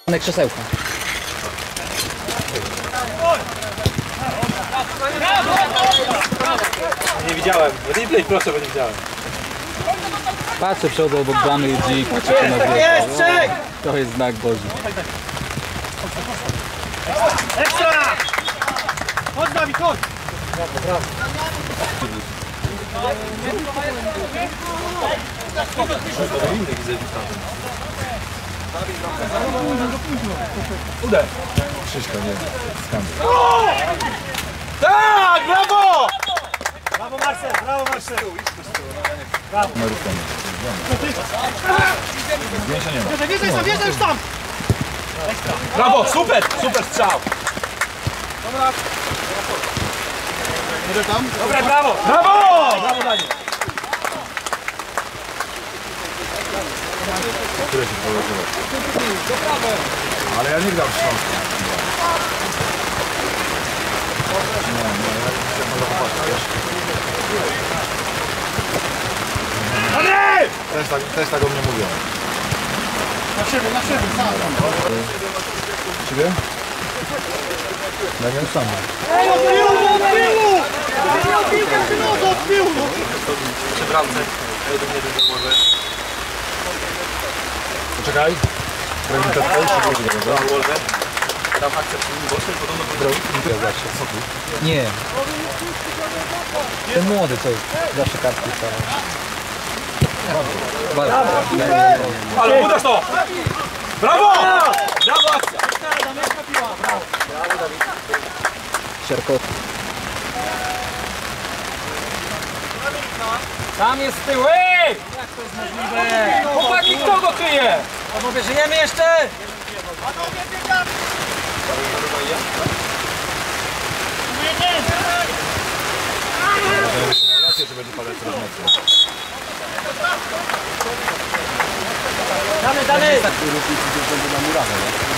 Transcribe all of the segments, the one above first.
krzesełka. Nie widziałem. Replay proszę, bo nie widziałem. Patrzę przodu obok bramy i patrzę na wielką. To jest znak Boży. Ekstra! Chodź Dawid, chodź! Brawo. Ude! Krzyśka, nie. Skandal. Tak, brawo! Brawo Marcel, brawo Marcel! Brawo. Zdjęcia nie ma. Wjeżdżaj już tam! Brawo, super! Super strzał! Może tam? Dobre, brawo! Brawo! Brawo Daniel! Które się położyło? Ale ja nie gram w Śląsku. Nie, ja może popatrzeć, wiesz? Też tak o mnie mówią. Na siebie, sam! Ciebie? Daniel sam. Ej, od tyłu! Od tyłu! Przy bramce. Poczekaj. Priorytet jeszcze dobrze. Tam akcja przy nim bocznym, podobno Nie. Ten młody co zawsze kartki stawał. ale uderz to! Brawo! Brawo akcja! Sierkot. Tam jest z tyłu! Ej! Jak to jest możliwe? Chłopaki, kto go kryje? Panowie, żyjemy jeszcze? Rację, że będzie palec rozmocny. Dalej! Tak rupić ze względu na murawę, nie?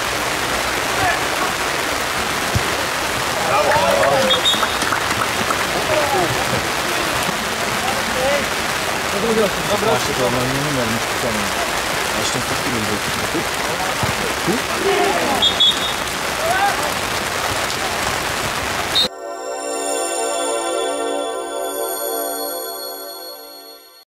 Właśnie to ma numer niż pisany. A jeszcze w chwili był tu.